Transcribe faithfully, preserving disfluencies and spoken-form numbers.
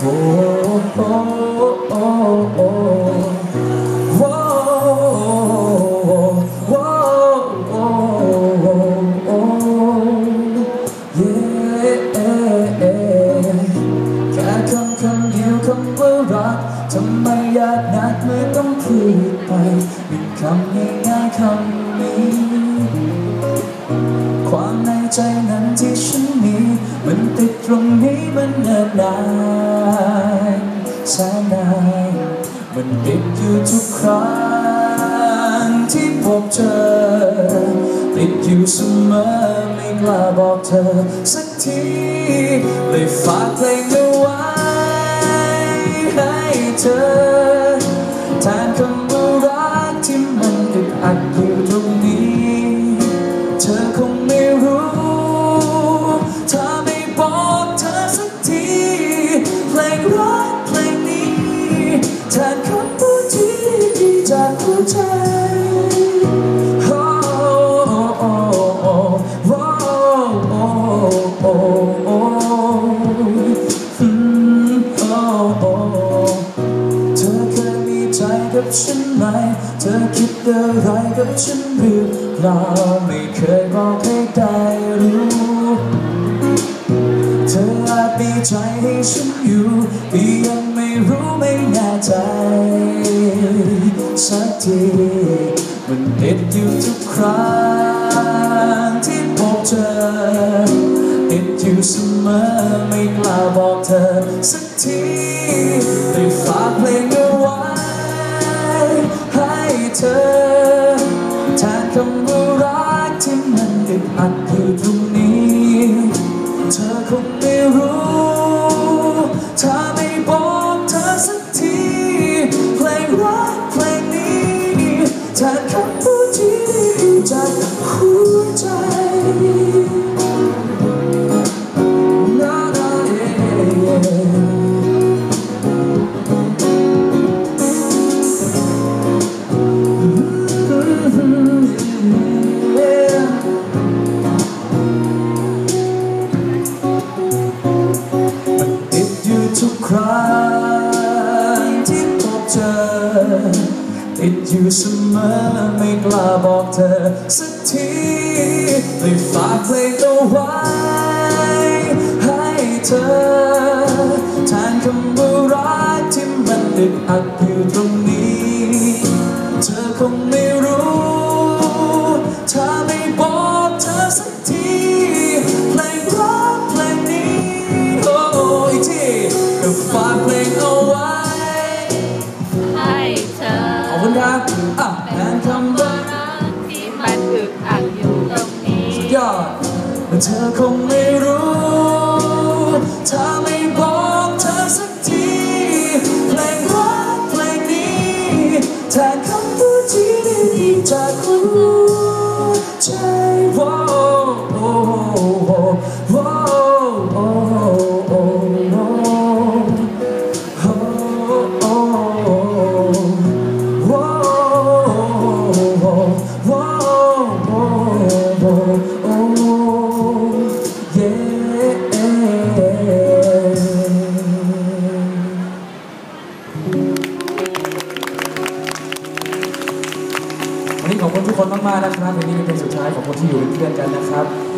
โอ้โอ้โอ้โอ้โอ้โอ้โอ้โอ้เย่แค่คำคำเดียวคำว่ารักทำไมยากนักเมื่อต้องพูดไปเป็นคำง่ายๆคำนี้ความในใจนั้นที่ฉันมีมันติดตรงนี้มันเนิ่นนานแสนนานมันติดอยู่ทุกครั้งที่พบเธอติดอยู่เสมอไม่กล้าบอกเธอสักทีเลยฝากเพลงเอาไว้ให้เธอแทนคำว่ารักที่มันอึดอัดอยู่ตรงนี้เธอคงไม่รู้ถ้าไม่บอกเธอสักทีเพลงรักเพลงนี้แทนคำพูดที่ดีจากหัวใจโอ้โอ้โอ้โอ้โอ้โอ้โอ้โอ้อืมโอ้โอ้เธอเคยมีใจกับฉันไหมเธอคิดอะไรกับฉันหรือเปล่าไม่เคยบอกให้ได้รู้เธออาจมีใจให้ฉันอยู่แต่ยังไม่รู้ไม่แน่ใจสักทีมันติดอยู่ทุกครั้งที่พบเธอติดอยู่เสมอไม่กล้าบอกเธอสักทีได้ฝากเพลงเอาไว้ให้เธอแทนคำว่ารักที่มันอึดอัดอยู่ตรงนี้เธอคงไม่รู้ถ้าไม่บอกเธอสักทีเพลงรักเพลงนี้แทนคำพูดที่ดีจากหัวใจทุกครั้งที่พบเธอติดอยู่เสมอไม่กล้าบอกเธอสักทีเลยฝากเพลงเอาไว้ให้เธอแทนคำว่ารักที่มันอึดอัดอยู่ตรงนี้เธอคงไม่รู้ถ้าไม่บอกเธอสักทีเพลงรักเพลงนี้โอ้อีกทีก็ฝากเพลงเอาไว้ให้เธอขอบคุณครับอ่ะแทนคำว่ารักที่มันอึดอัดอยู่ตรงนี้สุดยอดเธอคงไม่รู้ถ้าไม่บอกเธอสักทีเพลงรักเพลงนี้แทนคำพูดที่ดีจากหัวใจว้าวโอ้โหว้าวโอ้โหวันนี้ขอบคุณทุกคนมากๆนะครับเพลงนี้เป็นเพลงสุดท้ายของคนที่อยู่เป็นเพื่อนกันนะครับ